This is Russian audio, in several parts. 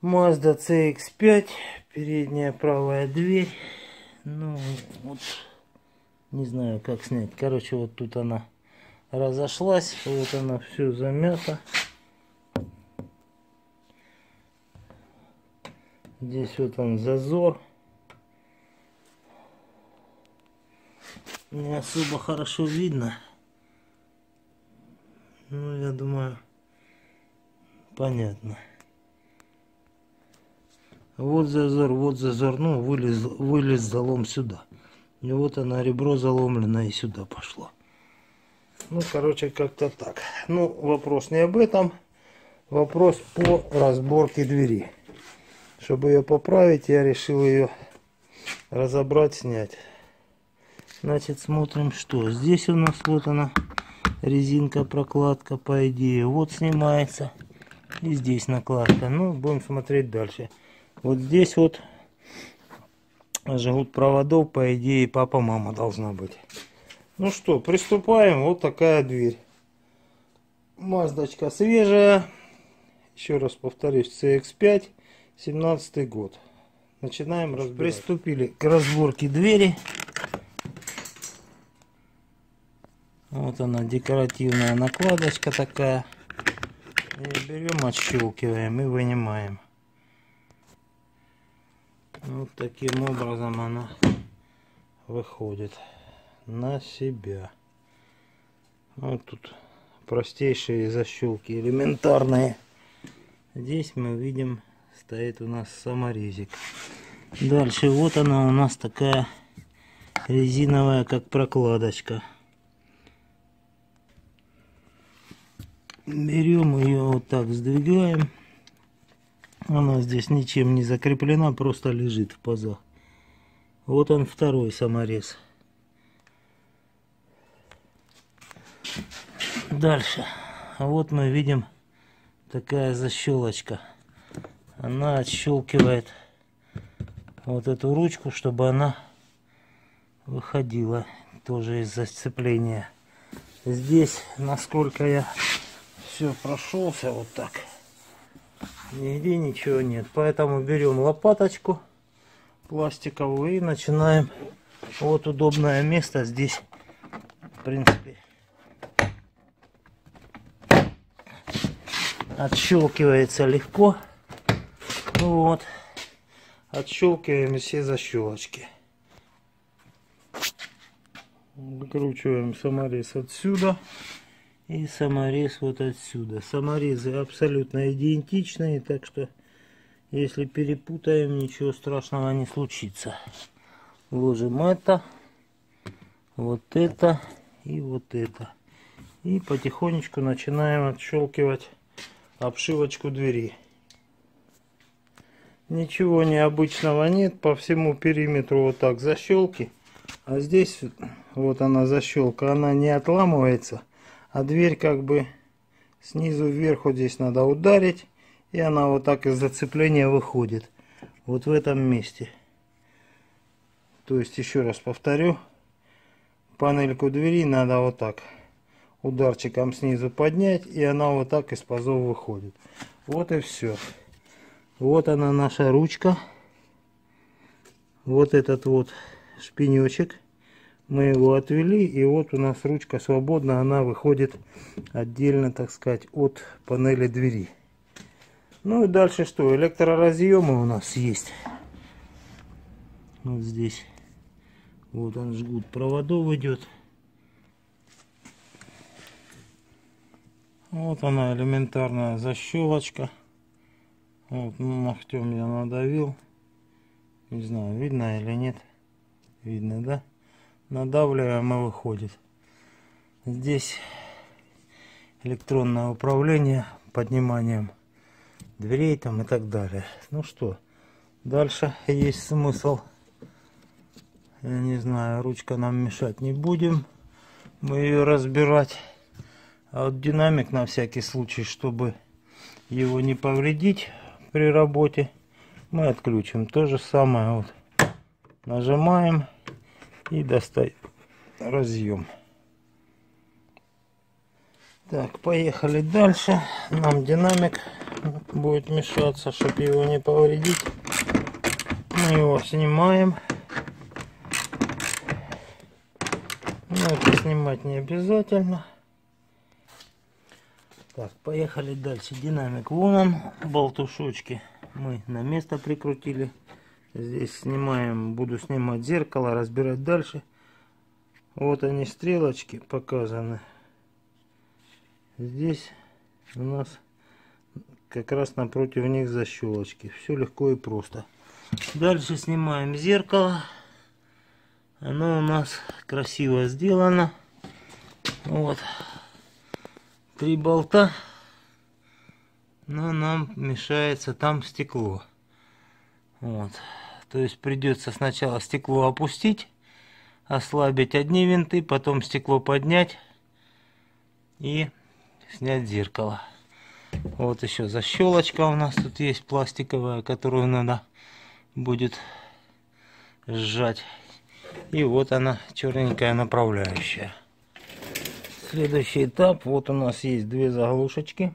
Mazda CX-5, передняя правая дверь. Ну вот, не знаю как снять. Короче, вот тут она разошлась, вот она все замята. Здесь вот он зазор. Не особо хорошо видно. Ну, я думаю, понятно. Вот зазор, ну, вылез залом сюда. И вот она, ребро заломлено, и сюда пошло. Ну, короче, как-то так. Ну, вопрос не об этом. Вопрос по разборке двери. Чтобы ее поправить, я решил ее разобрать, снять. Значит, смотрим, что. Здесь у нас вот она, резинка, прокладка, по идее. Вот снимается. И здесь накладка. Ну, будем смотреть дальше. Вот здесь вот жгут проводов, по идее, папа-мама должна быть. Ну что, приступаем. Вот такая дверь. Маздочка свежая. Еще раз повторюсь, CX-5, 17 год. Начинаем разбирать. Приступили к разборке двери. Вот она, декоративная накладочка такая. И берем, отщелкиваем и вынимаем. Вот таким образом она выходит на себя. Вот тут простейшие защелки, элементарные. Здесь мы видим, стоит у нас саморезик. Дальше вот она у нас такая резиновая, как прокладочка. Берем ее вот так, сдвигаем. Она здесь ничем не закреплена, просто лежит в пазах. Вот он, второй саморез. Дальше. Вот мы видим такая защелочка. Она отщелкивает вот эту ручку, чтобы она выходила тоже из зацепления. Здесь, насколько я все прошелся вот так, нигде ничего нет. Поэтому берем лопаточку пластиковую и начинаем. Вот удобное место здесь, в принципе. Отщелкивается легко. Вот. Отщелкиваем все защелочки. Выкручиваем саморез отсюда. И саморез вот отсюда. Саморезы абсолютно идентичные, так что если перепутаем, ничего страшного не случится. Ложим это, вот это и вот это. И потихонечку начинаем отщелкивать обшивочку двери. Ничего необычного нет, по всему периметру вот так защелки. А здесь вот она защелка, она не отламывается. А дверь как бы снизу вверх вот здесь надо ударить. И она вот так из зацепления выходит. Вот в этом месте. То есть, еще раз повторю. Панельку двери надо вот так ударчиком снизу поднять. И она вот так из пазов выходит. Вот и все. Вот она, наша ручка. Вот этот вот шпинечек. Мы его отвели, и вот у нас ручка свободна, она выходит отдельно, так сказать, от панели двери. Ну и дальше что? Электроразъемы у нас есть. Вот здесь. Вот он, жгут проводов идет. Вот она, элементарная защелочка. Вот ногтем я надавил. Не знаю, видно или нет. Видно, да? Надавливаем, и выходит. Здесь электронное управление подниманием дверей там и так далее. Ну что, дальше есть смысл. Я не знаю, ручка нам мешать не будем. Мы ее разбирать. А вот динамик на всякий случай, чтобы его не повредить при работе, мы отключим. То же самое вот. Нажимаем. И достать разъем. Так, поехали дальше. Нам динамик будет мешаться, чтобы его не повредить. Мы его снимаем. Но это снимать не обязательно. Так, поехали дальше. Динамик вон он, болтушочки мы на место прикрутили. Здесь снимаем, буду снимать зеркало, разбирать дальше. Вот они, стрелочки показаны. Здесь у нас как раз напротив них защелочки. Все легко и просто. Дальше снимаем зеркало. Оно у нас красиво сделано. Вот. 3 болта. Но нам мешается там стекло. Вот. То есть придется сначала стекло опустить, ослабить одни винты, потом стекло поднять и снять зеркало. Вот еще защелочка у нас тут есть пластиковая, которую надо будет сжать. И вот она, черненькая направляющая. Следующий этап. Вот у нас есть 2 заглушечки.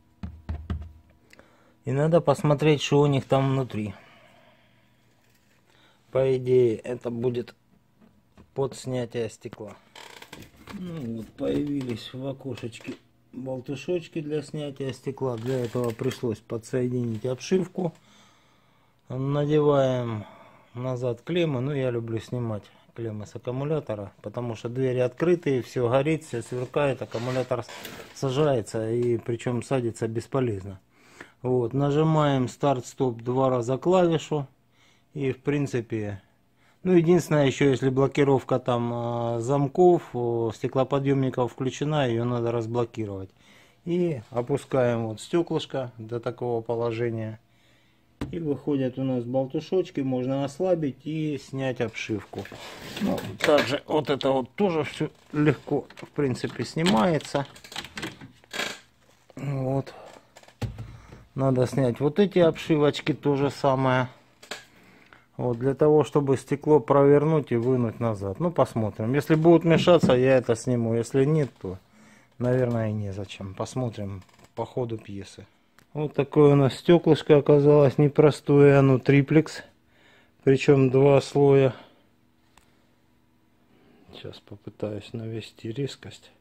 И надо посмотреть, что у них там внутри. По идее, это будет под снятие стекла. Ну вот, появились в окошечке болтушочки для снятия стекла. Для этого пришлось подсоединить обшивку. Надеваем назад клеммы. Ну, я люблю снимать клеммы с аккумулятора, потому что двери открытые, все горит, все сверкает, аккумулятор сажается, и причем садится бесполезно. Вот, нажимаем старт-стоп 2 раза клавишу, и в принципе, ну, единственное, еще если блокировка там замков, стеклоподъемников включена, ее надо разблокировать. И опускаем вот стеклышко до такого положения. И выходят у нас болтушочки, можно ослабить и снять обшивку. Ну, также вот это вот тоже все легко, в принципе, снимается. Вот. Надо снять вот эти обшивочки, то же самое. Вот, для того, чтобы стекло провернуть и вынуть назад. Ну, посмотрим. Если будут мешаться, я это сниму. Если нет, то, наверное, и незачем. Посмотрим по ходу пьесы. Вот такое у нас стеклышко оказалось непростое. Оно триплекс. Причем 2 слоя. Сейчас попытаюсь навести резкость.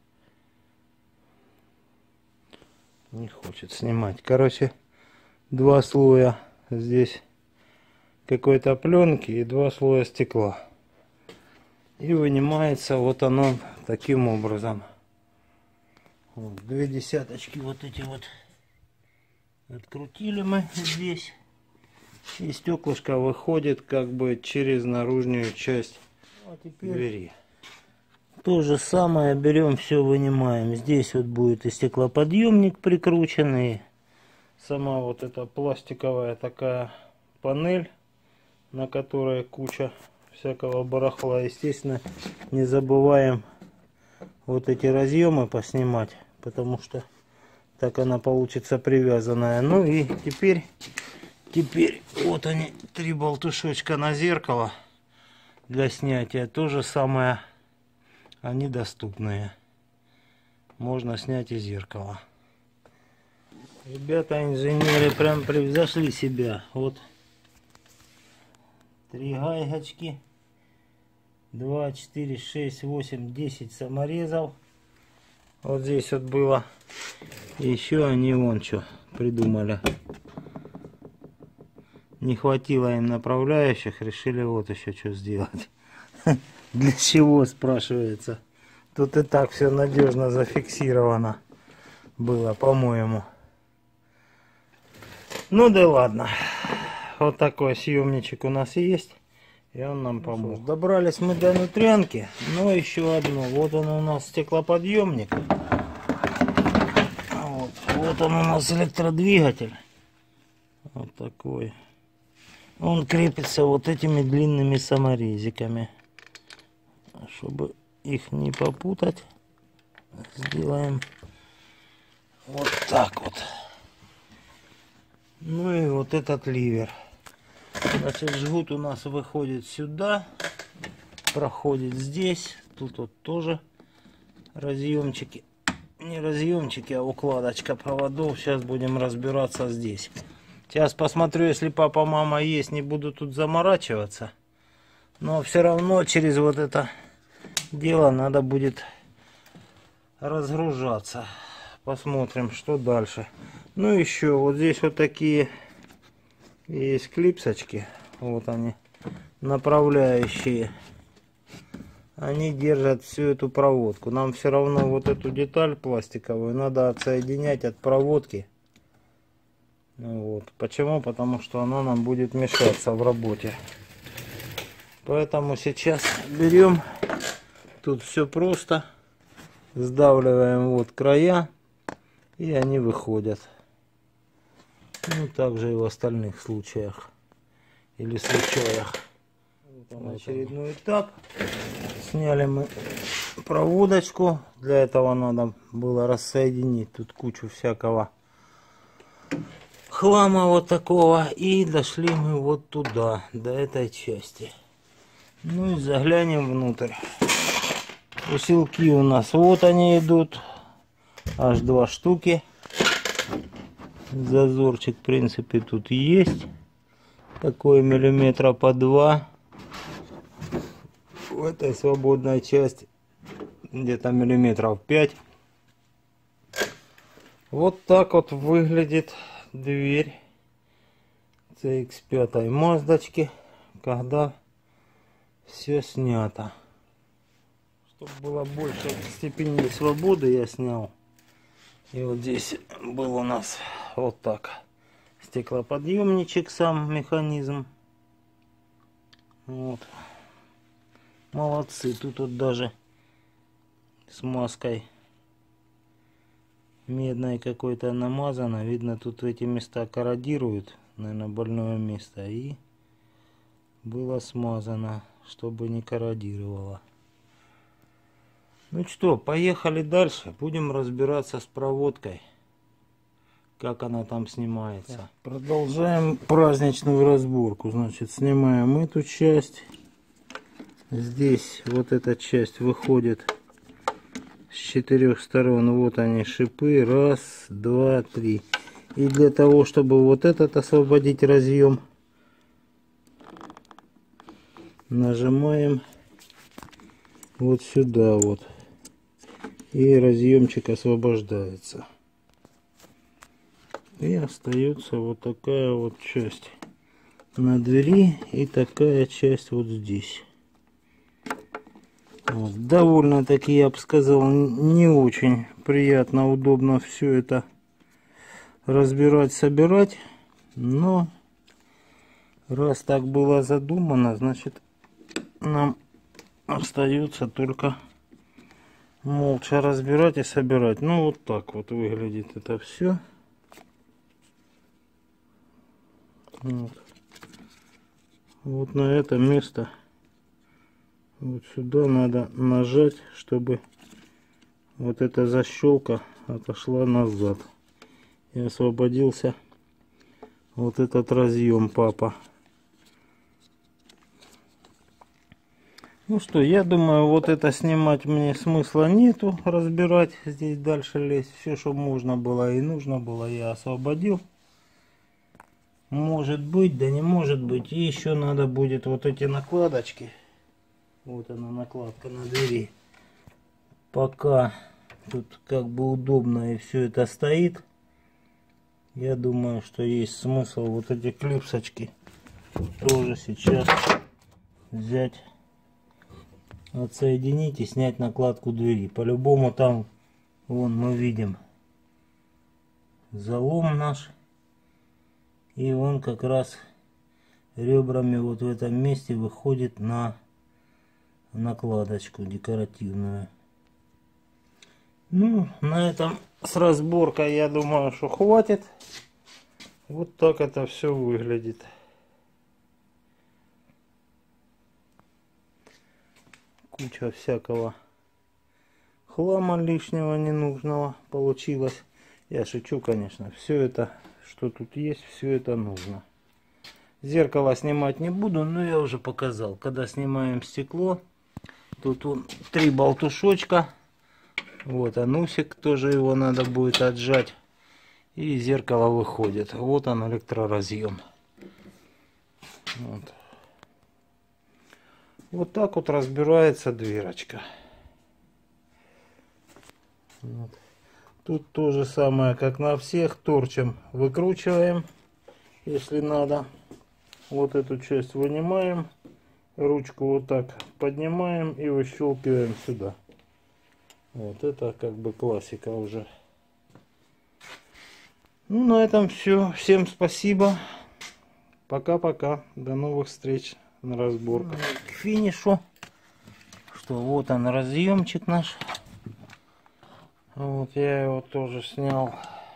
Не хочет снимать. Короче, 2 слоя здесь какой-то пленки и 2 слоя стекла. И вынимается вот оно таким образом. Вот, 2 десяточки вот эти вот открутили мы здесь. И стеклышко выходит как бы через наружную часть двери. То же самое берем, все вынимаем. Здесь вот будет и стеклоподъемник прикрученный. Сама вот эта пластиковая такая панель, на которой куча всякого барахла. Естественно, не забываем вот эти разъемы поснимать, потому что так она получится привязанная. Ну и теперь вот они, 3 болтушочка на зеркало для снятия. То же самое, они доступные. Можно снять и зеркало. Ребята, инженеры прям превзошли себя. Вот 3 гаечки, 2, 4, 6, 8, 10 саморезов. Вот здесь вот было. И еще они вон что придумали. Не хватило им направляющих, решили вот еще что сделать. Для чего, спрашивается? Тут и так все надежно зафиксировано было, по-моему. Ну да ладно. Вот такой съемничек у нас есть. И он нам помог. Добрались мы до внутрянки. Но еще одно. Вот он у нас стеклоподъемник. Вот он у нас электродвигатель. Вот такой. Он крепится вот этими длинными саморезиками. Чтобы их не попутать, сделаем вот так вот. Ну и вот этот ливер. Значит, жгут у нас выходит сюда, проходит здесь. Тут вот тоже разъемчики не разъемчики, а укладочка проводов. Сейчас будем разбираться здесь. Сейчас посмотрю, если папа, мама есть, не буду тут заморачиваться. Но все равно через вот это дело надо будет разгружаться. Посмотрим, что дальше. Ну еще вот здесь вот такие есть клипсочки. Вот они, направляющие. Они держат всю эту проводку. Нам все равно вот эту деталь пластиковую надо отсоединять от проводки. Вот. Почему? Потому что она нам будет мешаться в работе. Поэтому сейчас берем. Тут все просто. Сдавливаем вот края. И они выходят. Ну, также и в остальных случаях. Или случаях. Вот очередной этап. Сняли мы проводочку. Для этого надо было рассоединить тут кучу всякого хлама вот такого. И дошли мы вот туда, до этой части. Ну и заглянем внутрь. Усилки у нас вот они идут. Аж 2 штуки. Зазорчик, в принципе, тут есть. Такой миллиметра по 2. В этой свободной части где-то миллиметров 5. Вот так вот выглядит дверь CX-5 Маздочки, когда все снято. Чтобы было больше степени свободы, я снял. И вот здесь был у нас вот так стеклоподъемничек, сам механизм. Вот. Молодцы. Тут вот даже смазкой медной какой-то намазано. Видно, тут эти места корродируют, наверное, больное место. И было смазано, чтобы не корродировало. Ну что, поехали дальше. Будем разбираться с проводкой. Как она там снимается. Продолжаем праздничную разборку. Значит, снимаем эту часть. Здесь вот эта часть выходит с 4 сторон. Вот они, шипы. 1, 2, 3. И для того, чтобы вот этот освободить разъем, нажимаем вот сюда вот. И разъемчик освобождается. И остается вот такая вот часть на двери и такая часть вот здесь. Вот. Довольно-таки, я бы сказал, не очень приятно, удобно все это разбирать, собирать. Но раз так было задумано, значит, нам остается только молча разбирать и собирать. Ну вот так вот выглядит это все. Вот на это место, вот сюда надо нажать, чтобы вот эта защелка отошла назад и освободился вот этот разъем, папа. Ну что, я думаю, вот это снимать мне смысла нету, разбирать, здесь дальше лезть. Все, что можно было и нужно было, я освободил. Может быть, да не может быть. И еще надо будет вот эти накладочки. Вот она, накладка на двери. Пока тут как бы удобно и все это стоит, я думаю, что есть смысл вот эти клипсочки тоже сейчас взять, отсоединить и снять накладку двери. По-любому там, вон мы видим залом наш. И он как раз ребрами вот в этом месте выходит на накладочку декоративную. Ну, на этом с разборкой, я думаю, что хватит. Вот так это все выглядит. Куча всякого хлама лишнего, ненужного получилось. Я шучу, конечно. Все это, что тут есть, все это нужно. Зеркало снимать не буду, но я уже показал. Когда снимаем стекло, тут 3 болтушочка. Вот анусик, тоже его надо будет отжать. И зеркало выходит. Вот он, электроразъем. Вот. Вот так вот разбирается дверочка. Вот. Тут то же самое, как на всех. Торчем, выкручиваем, если надо. Вот эту часть вынимаем. Ручку вот так поднимаем и выщелкиваем сюда. Вот это как бы классика уже. Ну, на этом все. Всем спасибо. Пока-пока. До новых встреч на разборках. К финишу. Что вот он, разъемчик наш. Вот я его тоже снял.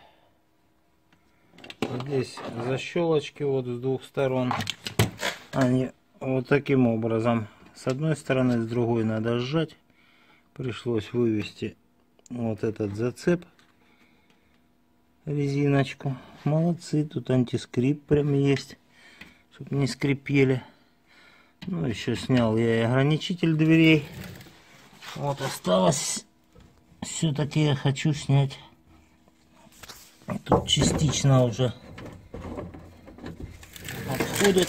Здесь защелочки вот с двух сторон. Они вот таким образом. С одной стороны, с другой надо сжать. Пришлось вывести вот этот зацеп. Резиночку. Молодцы, тут антискрип прям есть, чтобы не скрипели. Ну, еще снял я и ограничитель дверей. Вот осталось. Все-таки я хочу снять. Тут частично уже отходит.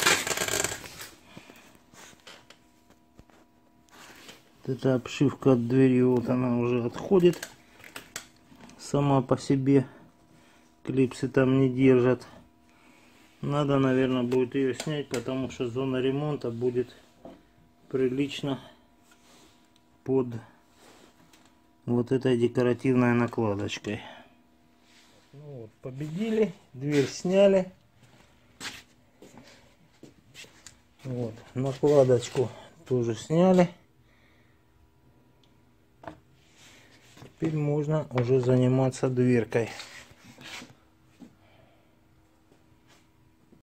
Вот эта обшивка от двери, вот она уже отходит сама по себе. Клипсы там не держат. Надо, наверное, будет ее снять, потому что зона ремонта будет прилично под вот этой декоративной накладочкой. Ну вот, победили, дверь сняли. Вот, накладочку тоже сняли. Теперь можно уже заниматься дверкой.